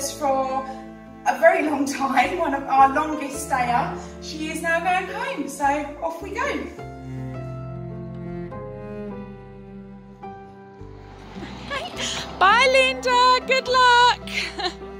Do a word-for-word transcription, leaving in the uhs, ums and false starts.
us for a very long time, one of our longest stayer. She is now going home, so off we go. Bye Linda, good luck.